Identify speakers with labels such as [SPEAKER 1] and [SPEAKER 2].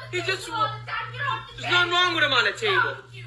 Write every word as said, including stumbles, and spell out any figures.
[SPEAKER 1] He just wa- there's nothing wrong with him on the table.